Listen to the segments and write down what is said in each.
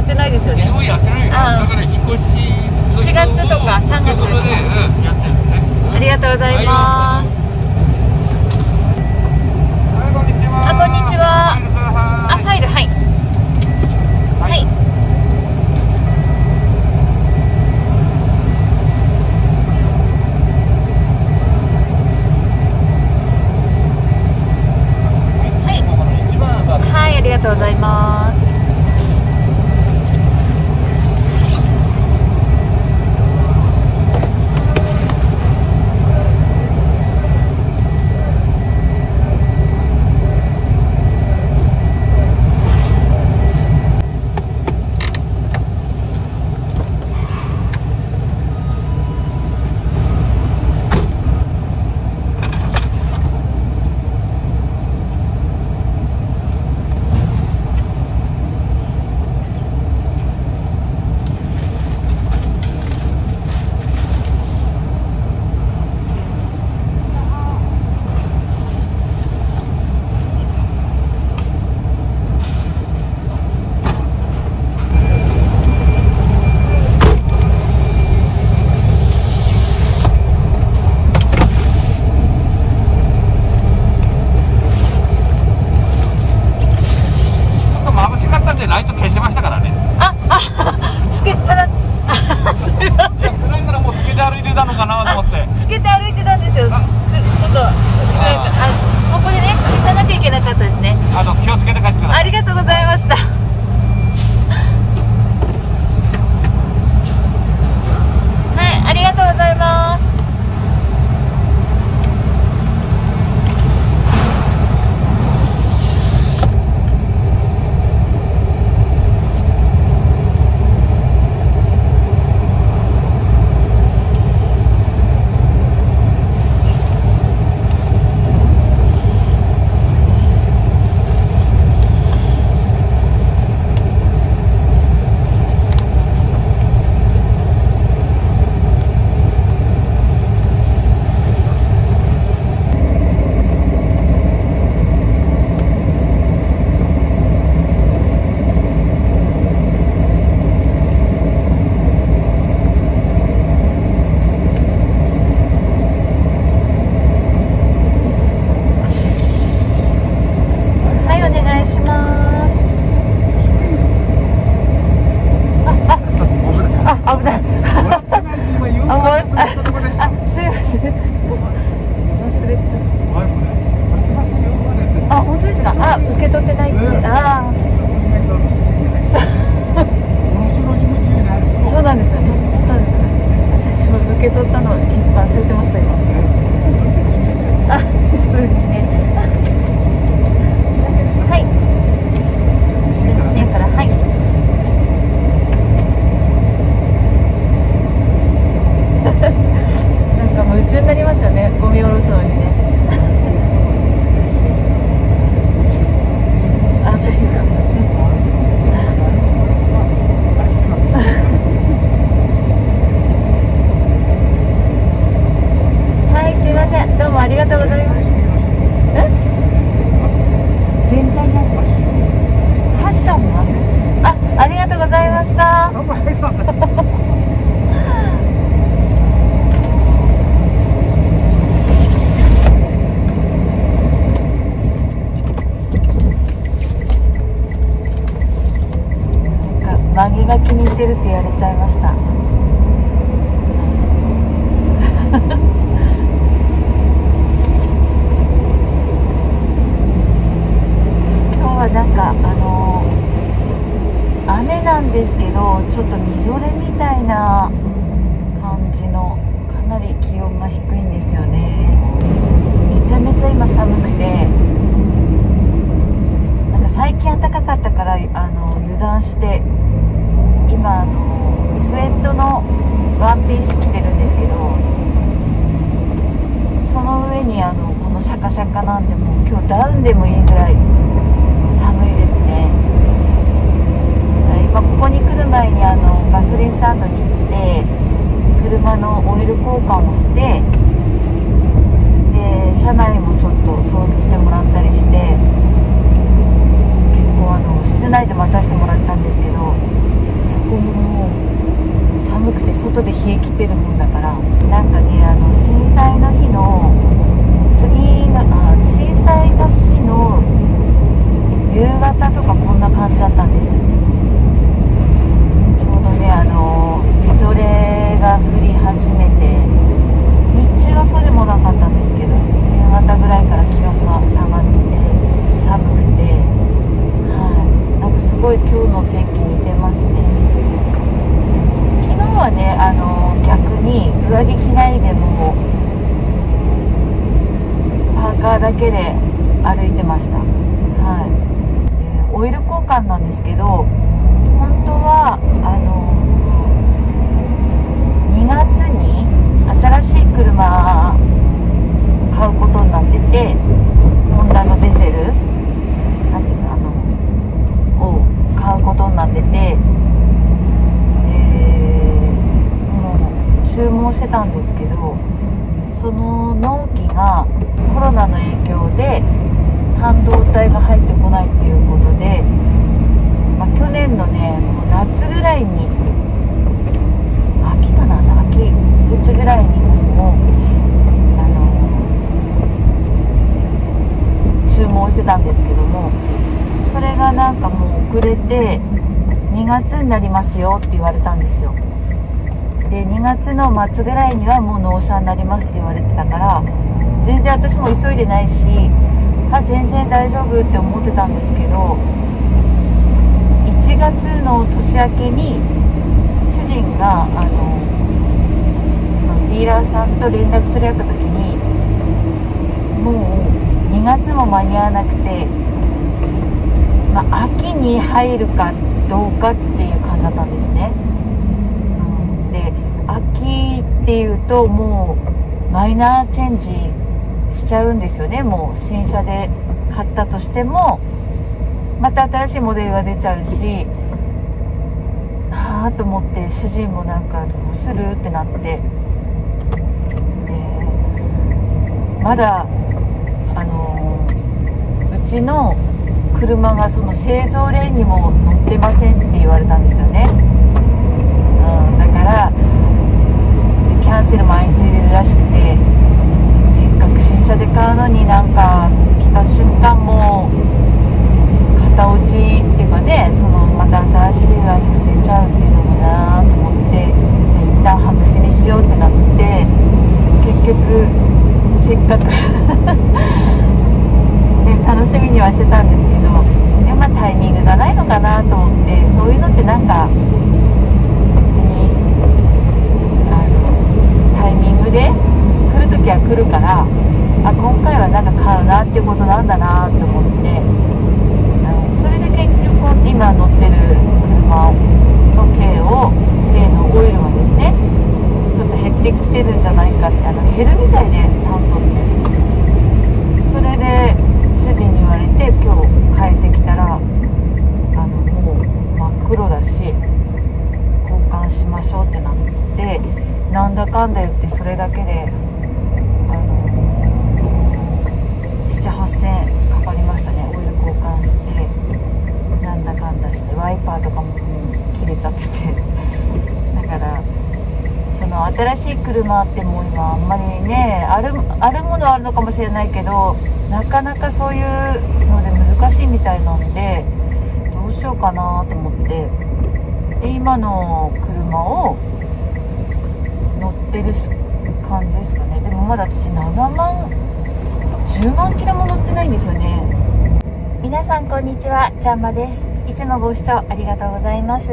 ってないですよね。 やってないよ。だから引っ越し 4月とか3月とかやってるね。 ありがとうございます。 はい、こんにちは。 こんにちは。ファイル、はい。はい。はい、ありがとうございます。曲げが気に入ってるって言われちゃいました。今日はなんか雨なんですけど、ちょっとみぞれみたいな感じの、かなり気温が低いんですよね。めちゃめちゃ今寒くて、なんか最近暖かかったから油断して今スウェットのワンピース着てるんですけど、その上にこのシャカシャカなんで、もう今日ダウンでもいいぐらい寒いですね。今ここに来る前にガソリンスタンドに行って車のオイル交換をして、で車内もちょっと掃除してもらったりして、結構室内で待たせてもらったんですけど、 こも寒くて外で冷え切ってるもんだから、なんかね震災の日の震災の日の夕方とかこんな感じだったんです。ちょうどねみぞれが降り始めて、日中はそうでもなかったんですけど、夕方ぐらいから気温が下がって寒くて、なんかすごい今日の天気似てますね。昨日はね逆に上着着ないでもパーカーだけで歩いてました。オイル交換なんですけど、本当は2月に新しい車買うことになってて、ホンダのデゼルなんていうのを買うことになってて、もう注文してたんですけど、その納期がコロナの影響で半導体が入ってこないっていうことで、去年のねもう夏ぐらいに秋口ぐらいにもう注文してたんですけども、それがなんかもう遅れて2月になりますよって言われたんですよ。で2月の末ぐらいにはもう納車になりますって言われてたから、全然私も急いでないし、全然大丈夫って思ってたんですけど、1月の年明けに主人がそのディーラーさんと連絡取り合った時に、もう2月も間に合わなくて、秋に入るかどうかっていう感じだったんですね。で秋っていうともうマイナーチェンジしちゃうんですよね。もう新車で買ったとしてもまた新しいモデルが出ちゃうしなと思って、主人もなんかどうするってなって、まだうちの車がその製造レーンにも乗ってませんって言われたんですよね。だからキャンセルも相次いでるらしくて、せっかく新車で買うのになんか来た瞬間も型落ちっていうかね、そのまた新しいワインが出ちゃうっていうのもなと思って、じゃあ一旦白紙にしようってなって、結局せっかく楽しみにはしてたんですけど、タイミングじゃないのかなと思って、そういうのってなんか別にタイミングで来るときは来るから、今回はなんか買うなっていうことなんだなと思って、それで結局今乗ってる車の軽のオイルがですねちょっと減ってきてるんじゃないかって、減るみたいでタントって、それで主人に言われて今日帰ってきたらもう真っ黒だし交換しましょうってなって、なんだかんだ言ってそれだけで7,8,000円かかりましたね。オイル交換してなんだかんだしてワイパーとかも切れちゃっててだからその新しい車ってもう今あんまりねあるものはあるのかもしれないけど、なかなかそういうので難しいみたいなんで、どうしようかなと思って、で今の車を乗ってる感じですかね。でもまだ私10万キロも乗ってないんですよね。皆さんこんにちは、ジャンマです。いつもご視聴ありがとうございます。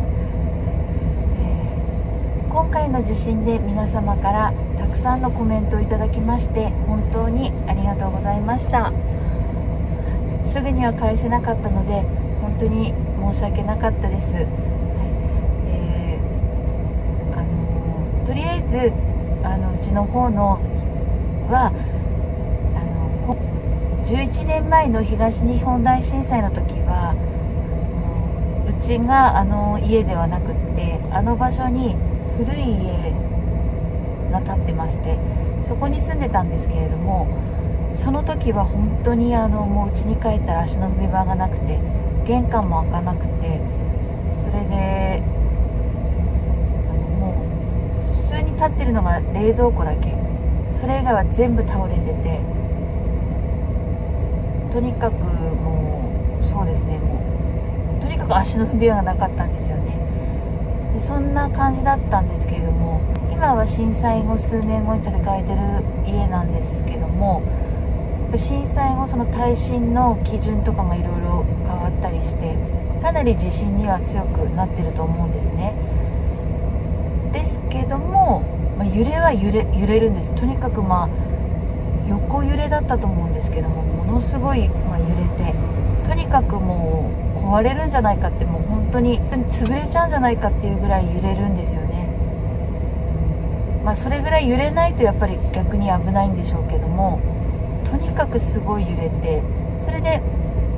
今回の地震で皆様からたくさんのコメントをいただきまして本当にありがとうございました。すぐには返せなかったので本当に申し訳なかったです。とりあえずうちの方のは11年前の東日本大震災の時はうちが家ではなくって、場所に古い家が建ってまして、そこに住んでたんですけれども、その時は本当にもう家に帰ったら足の踏み場がなくて玄関も開かなくて、それでに立ってるのが冷蔵庫だけ、それ以外は全部倒れてて、とにかくもうそうですね、もうとにかく足の踏み場がなかったんですよね。でそんな感じだったんですけれども、今は震災後数年後に建て替えてる家なんですけども、震災後その耐震の基準とかがいろいろ変わったりして、かなり地震には強くなってると思うんですね。ですけども、揺れは揺れるんです。とにかく横揺れだったと思うんですけども、ものすごい揺れて、とにかくもう壊れるんじゃないかって、もう本当に潰れちゃうんじゃないかっていうぐらい揺れるんですよね。それぐらい揺れないとやっぱり逆に危ないんでしょうけども、とにかくすごい揺れて、それで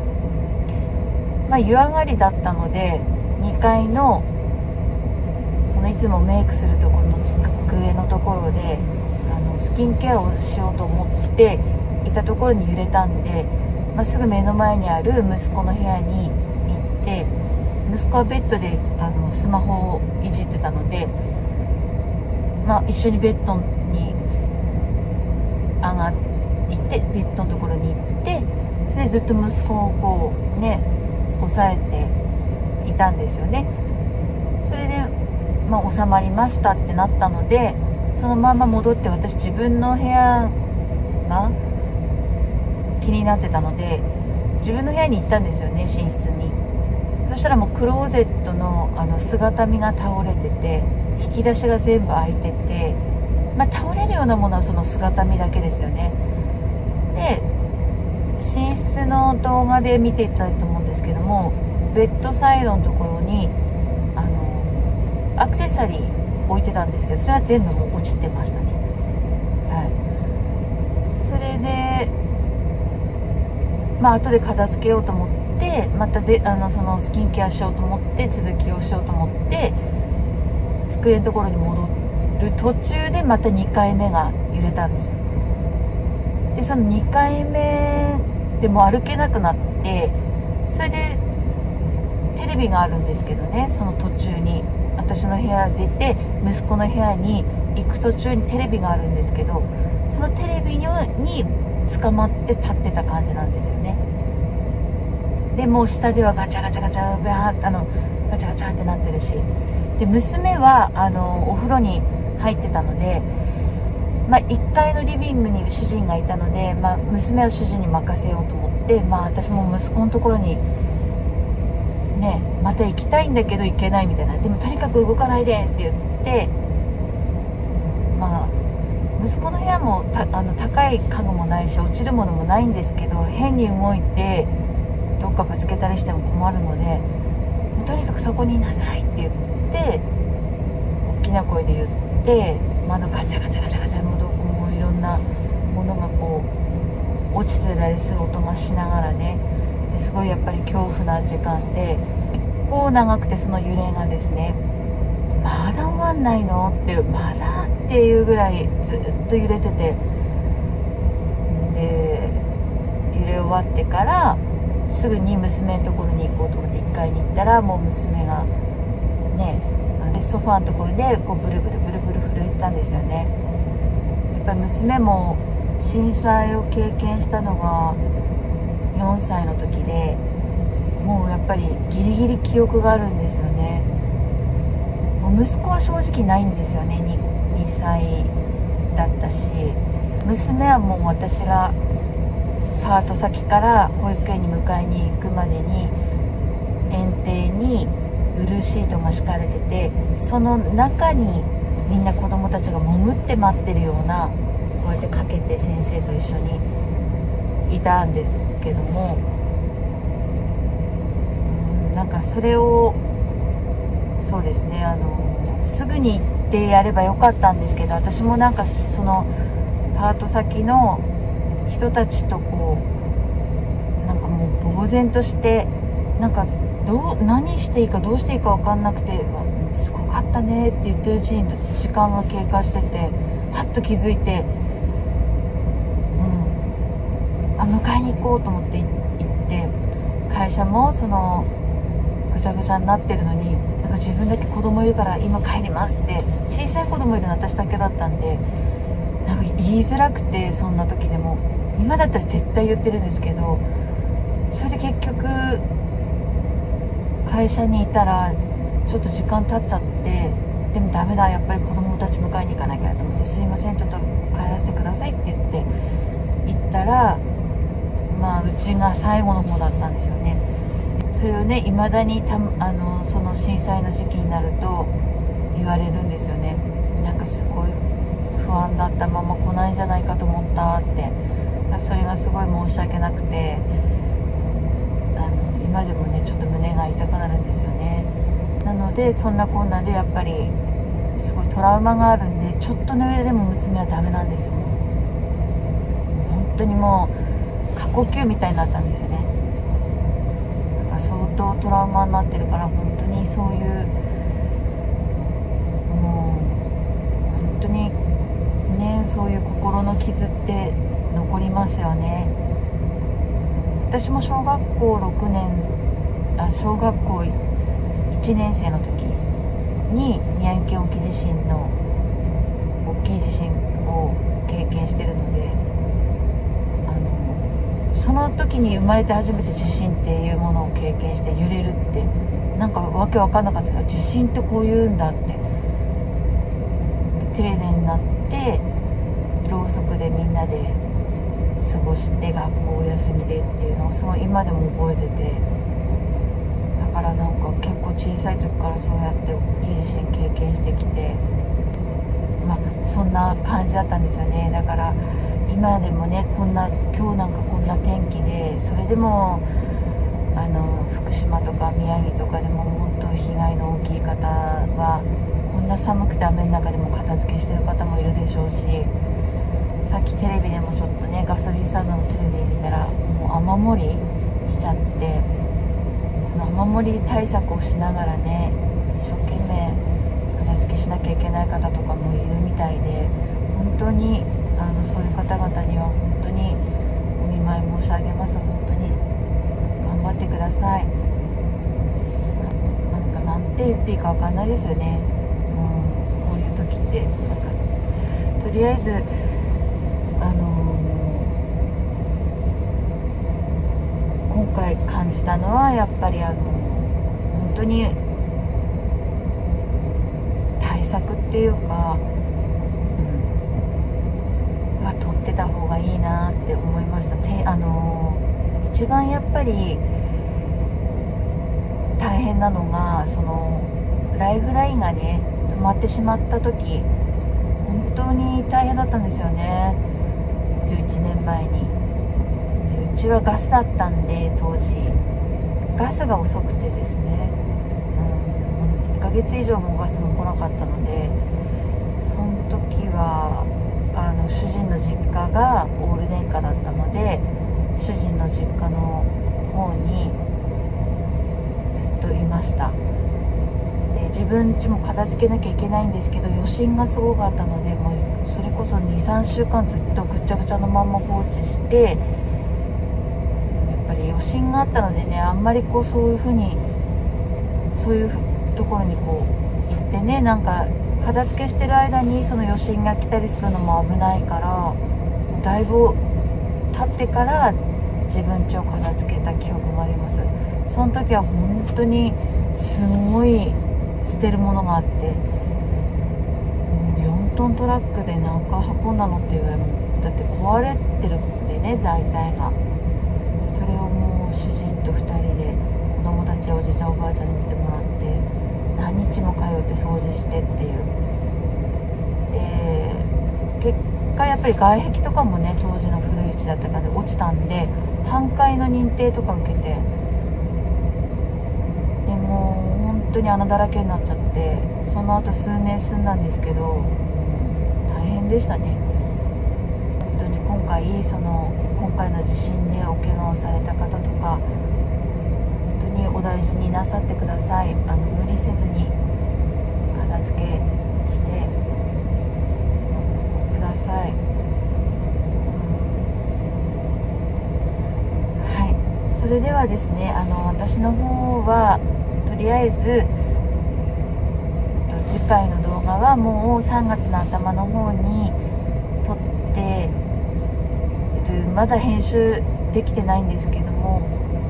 湯上がりだったので、2階のそのいつもメイクするところの机のところでスキンケアをしようと思っていたところに揺れたんで、すぐ目の前にある息子の部屋に行って、息子はベッドでスマホをいじってたので、一緒にベッドに上がってベッドのところに行って、それでずっと息子をこうね押さえていたんですよね。それで収まりましたってなったので、そのまま戻って、私自分の部屋が気になってたので自分の部屋に行ったんですよね、寝室に。そしたらもうクローゼットの姿見が倒れてて、引き出しが全部開いてて、倒れるようなものはその姿見だけですよね。で寝室の動画で見ていただいたと思うんですけども、ベッドサイドのところにアクセサリー置いてたんですけど、それは全部もう落ちてましたね。それで後で片付けようと思って、またでそのスキンケアしようと思って、続きをしようと思って机のところに戻る途中でまた2回目が揺れたんですよ。でその2回目でも歩けなくなって、それでテレビがあるんですけどね、その途中に私の部屋出て息子の部屋に行く途中にテレビがあるんですけど、そのテレビに捕まって立ってた感じなんですよね。でもう下ではガチャガチャガチャガチャガチャってなってるし、で娘はお風呂に入ってたので、1階のリビングに主人がいたので、娘は主人に任せようと思って、私も息子のところにね、また行きたいんだけど行けないみたいな、でもとにかく動かないでって言って、息子の部屋も高い家具もないし落ちるものもないんですけど、変に動いてどっかぶつけたりしても困るので、とにかくそこにいなさいって言って、大きな声で言って、ガチャガチャガチャガチャ、もういろんなものがこう落ちてたりする音がしながらね、ですごいやっぱり恐怖な時間で、結構長くて、その揺れがですね、まだ終わんないのっていう、まだっていうぐらいずっと揺れてて、で揺れ終わってからすぐに娘のところに行こうと思って1階に行ったら、もう娘がねソファーのところでこうブルブルブルブル震えてたんですよね。やっぱり娘も震災を経験したのが4歳の時で、もうやっぱりギリギリ記憶があるんですよね。もう息子は正直ないんですよね。 2歳だったし、娘はもう私がパート先から保育園に迎えに行くまでに園庭にブルーシートが敷かれてて、その中にみんな子供たちが潜って待ってるような、こうやってかけて先生と一緒にいたんですけども、なんかそれをそうですね、すぐに行ってやればよかったんですけど、私もなんかそのパート先の人たちとこうなんかもう呆然として、なんか何していいかどうしていいか分かんなくて、すごかったねって言ってるうちに時間が経過してて、はっと気づいて、迎えに行こうと思って行って、会社もそのぐちゃぐちゃになってるのに、 なんか自分だけ子供いるから今帰りますって、小さい子供いるの私だけだったんで、なんか言いづらくて、そんな時でも。今だったら絶対言ってるんですけど、それで結局会社にいたらちょっと時間経っちゃって、でもダメだ、やっぱり子供たち迎えに行かなきゃと思って、すいませんちょっと帰らせてくださいって言って行ったら、まあうちが最後の方だったんですよね。それをね、未だにその震災の時期になると言われるんですよね。なんかすごい不安だった、まま来ないんじゃないかと思ったって。それがすごい申し訳なくて、今でもねちょっと胸が痛くなるんですよね。なのでそんなこんなでやっぱりすごいトラウマがあるんで、ちょっとの上でも娘はダメなんですよ。本当にもう過呼吸みたいになっちゃうんですよね。だから相当トラウマになってるから、本当にそういう、もう本当にね、そういう心の傷って残りますよね。私も小学校1年生の時に宮城県沖地震の大きい地震を経験してるので、その時に生まれて初めて地震っていうものを経験して、揺れるってなんかわけわかんなかったから、地震ってこういうんだって。で停電になってろうそくでみんなで過ごして、学校お休みでっていうのをすごい今でも覚えてて、だからなんか結構小さい時からそうやって大きい地震経験してきて、まあそんな感じだったんですよね。だから今でもね、今日なんかこんな天気で、それでも福島とか宮城とかでももっと被害の大きい方は、こんな寒くて雨の中でも片付けしてる方もいるでしょうし、さっきテレビでもちょっとね、ガソリンスタンドのテレビ見たら、もう雨漏りしちゃって、その雨漏り対策をしながらね、一生懸命片付けしなきゃいけない方とかもいるみたいで、本当にそういう方々には本当にお見舞い申し上げます。本当に頑張ってください。なんて言っていいか分かんないですよね。こういう時ってなんかとりあえず今回感じたのは、やっぱり本当に対策っていうか、は取ってた方がいいなって思いました。一番やっぱり大変なのが、そのライフラインがね止まってしまった時、本当に大変だったんですよね。11年前に。うちはガスだったんで、当時ガスが遅くてですね、1ヶ月以上もガスも来なかったので、その時は主人の実家がオール電化だったので、主人の実家の方にずっといました。で自分家も片付けなきゃいけないんですけど、余震がすごかったので、もうそれこそ 2,3 週間ずっとぐちゃぐちゃのまんま放置して、やっぱり余震があったのでね、あんまりこうそういう風にそういうところにこう行ってね、なんか片付けしてる間にその余震が来たりするのも危ないから、だいぶ経ってから自分家を片付けた記憶があります。その時は本当にすごい捨てるものがあって、もう4トントラックで何回運んだのっていうぐらい、だって壊れてるんでね、大体が。それをもう主人と2人で子供たち、おじいちゃんおばあちゃんに見てもらって、何日も通って掃除してっていう。で結果やっぱり外壁とかもね、当時の古い家だったからで落ちたんで、半壊の認定とか受けて、でも本当に穴だらけになっちゃって、その後数年住んだんですけど、大変でしたね。本当に今回の地震でお怪我をされた方とか、本当にお大事になさってください。無理せずに片付けしてください。はい、それではですね、私の方はとりあえず次回の動画はもう3月の頭の方に撮ってる、まだ編集できてないんですけども、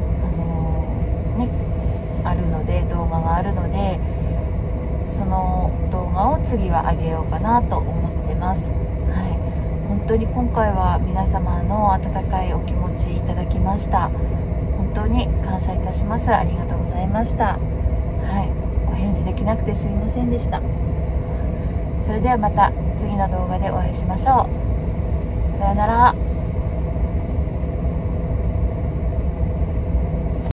あるので、動画があるので、その動画を次は上げようかなと思ってます。本当に今回は皆様の温かいお気持ちいただきました。本当に感謝いたします。ありがとうございました。お返事できなくてすいませんでした。それではまた次の動画でお会いしましょう。さよなら。